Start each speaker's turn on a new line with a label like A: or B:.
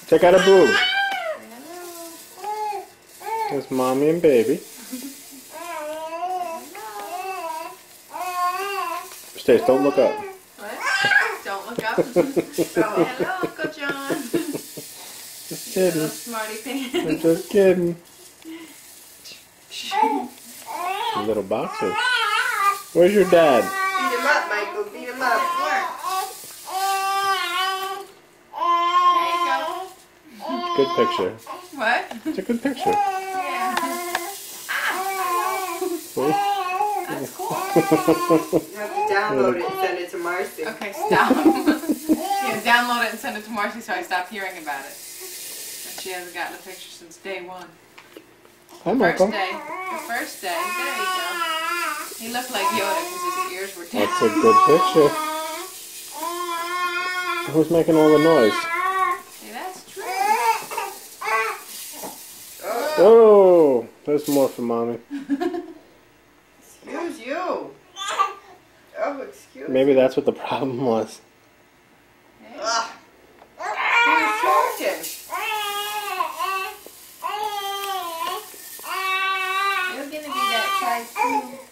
A: Check out a boob. There's mommy and baby. Stace, don't look up.
B: What? Don't look up. Oh, hello, Uncle John.
A: Just kidding.
B: Smarty pants.
A: I'm just kidding. Little boxer. Where's your dad?
C: Beat him up, Michael. Beat him up.
B: There you go.
A: Good picture.
B: What?
A: It's a good picture.
B: Yeah.
A: See?
B: That's cool.
C: You have to download it and send it to Marcy.
B: Okay, stop. Yeah, download it and send it to Marcy so I stop hearing about it. And she hasn't gotten a picture since day one.
A: Hi, Michael.
B: The first day. There you go. He looked like Yoda because his ears were down.
A: That's a good picture. Who's making all the noise?
B: Hey, that's true.
A: Oh, there's more for mommy.
C: Excuse you. Oh, excuse me.
A: Maybe that's what the problem was.
B: Hey.
C: He was talking.
B: You're gonna be that size too.